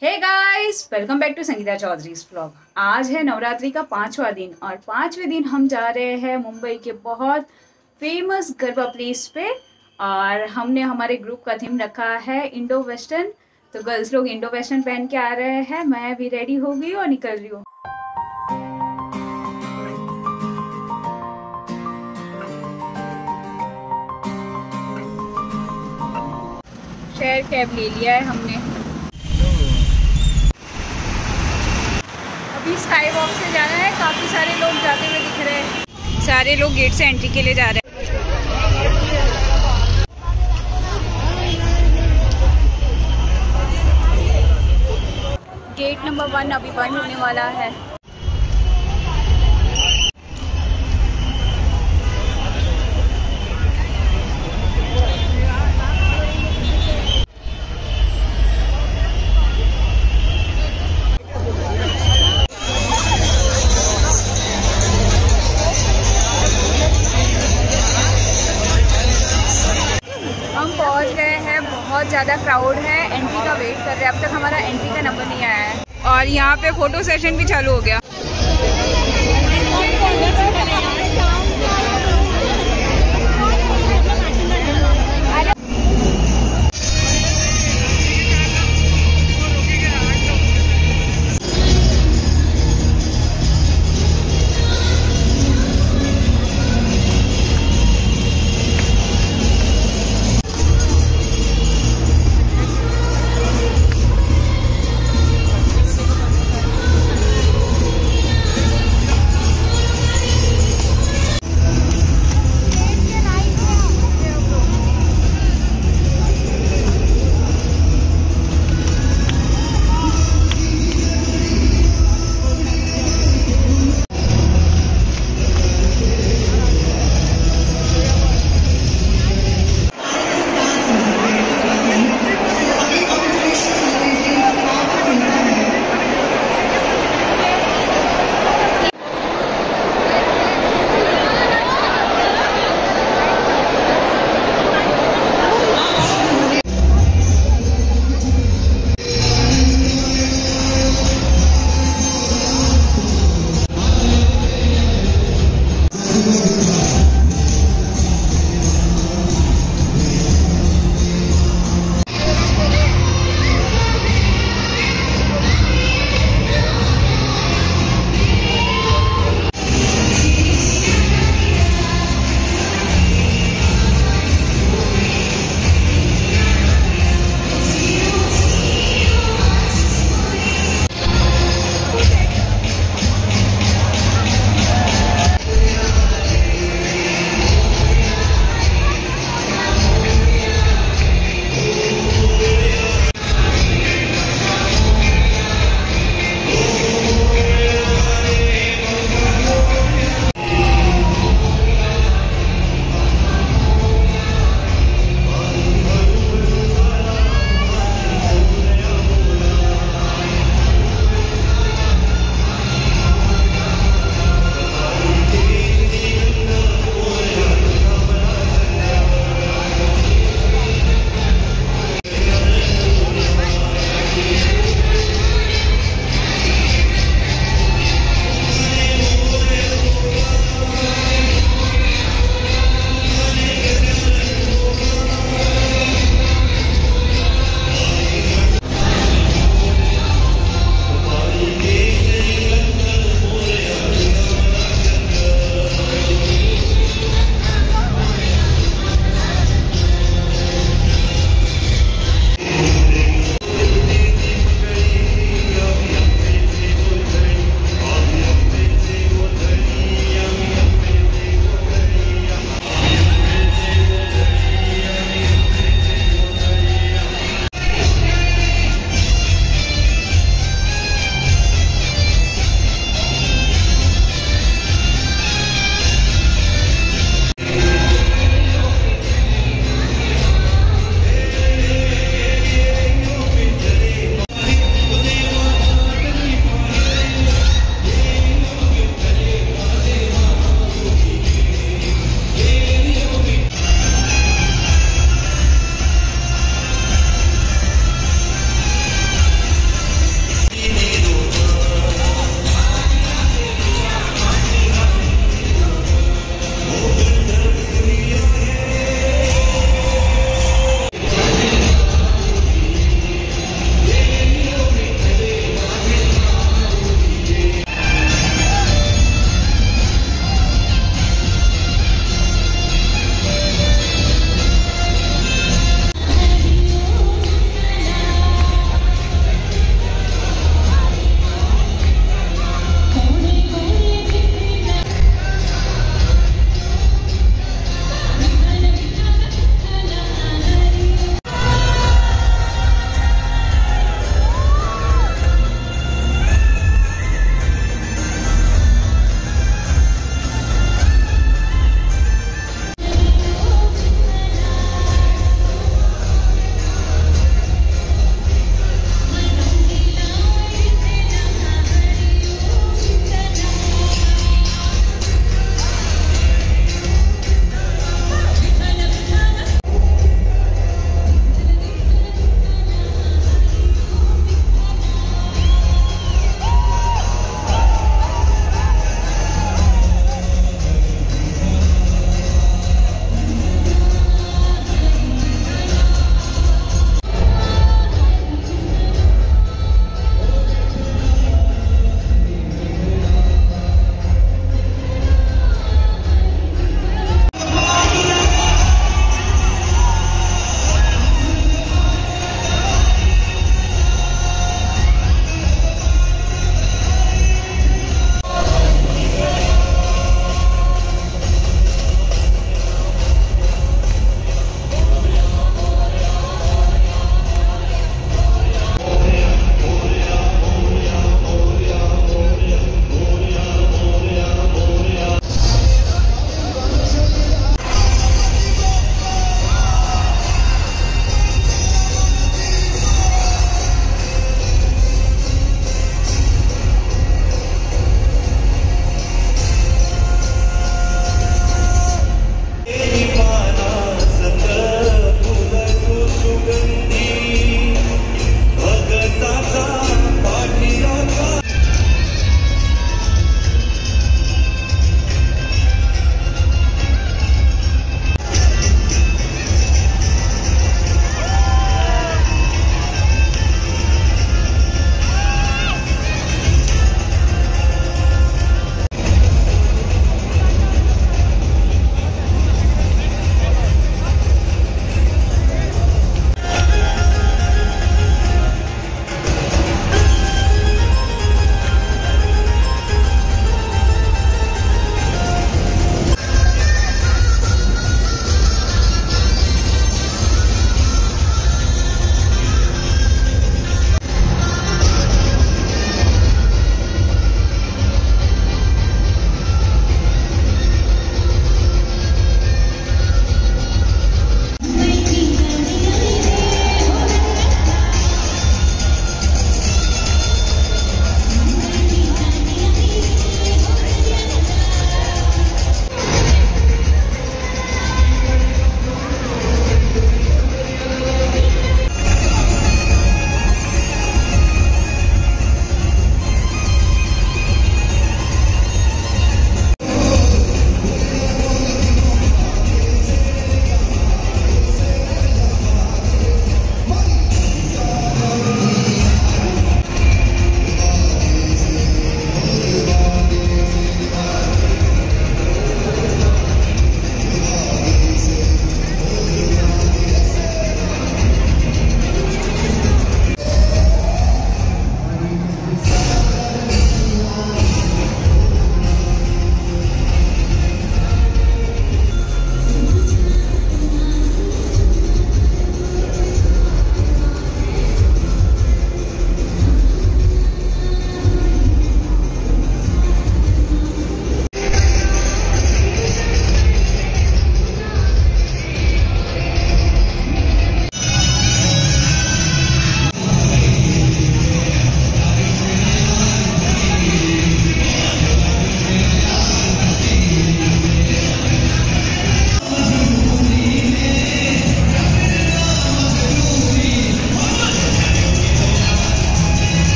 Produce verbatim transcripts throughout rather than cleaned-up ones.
Hey guys, welcome back to Sangeeta चौधरीज vlog. आज है नवरात्रि का पांचवा दिन और पांचवें दिन हम जा रहे हैं मुंबई के बहुत फेमस गरबा प्लेस पे। और हमने हमारे ग्रुप का थीम रखा है इंडो वेस्टर्न। तो गर्ल्स लोग इंडो वेस्टर्न पहन के आ रहे हैं, मैं भी रेडी हो गई और निकल रही हूँ। शेयर कैब ले लिया है हमने। अभी स्काई वॉक से जाना है। काफी सारे लोग जाते हुए दिख रहे हैं। सारे लोग गेट से एंट्री के लिए जा रहे हैं। गेट नंबर वन अभी बंद होने वाला है। हम पहुंच गए हैं। बहुत ज़्यादा क्राउड है। एंट्री का वेट कर रहे हैं। अब तक हमारा एंट्री का नंबर नहीं आया है। और यहाँ पे फोटो सेशन भी चालू हो गया।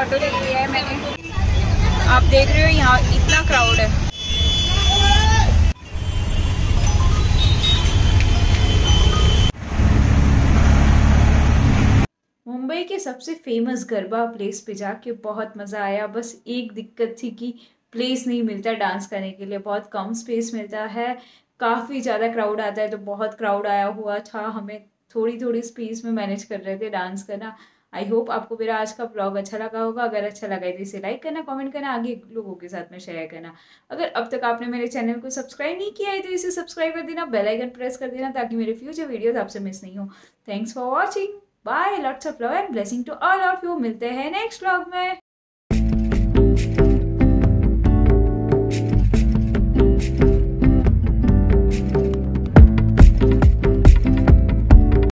ऑटो ले लिया है मैंने। आप देख रहे हो यहाँ इतना क्राउड है। मुंबई के सबसे फेमस गरबा प्लेस पे जाके बहुत मज़ा आया। बस एक दिक्कत थी कि प्लेस नहीं मिलता डांस करने के लिए, बहुत कम स्पेस मिलता है, काफ़ी ज़्यादा क्राउड आता है, तो बहुत क्राउड आया हुआ था, हमें थोड़ी थोड़ी स्पेस में मैनेज कर रहे थे डांस करना। आई होप आपको मेरा आज का ब्लॉग अच्छा लगा होगा। अगर अच्छा लगा है तो इसे लाइक करना, कमेंट करना, आगे लोगों के साथ में शेयर करना। अगर अब तक आपने मेरे चैनल को सब्सक्राइब नहीं किया है तो इसे सब्सक्राइब कर देना, बेल आइकन प्रेस कर देना ताकि मेरे फ्यूचर वीडियोस आपसे मिस नहीं हो। Thanks for watching, bye, lots of love and blessing to all of you. मिलते हैं नेक्स्ट व्लॉग में।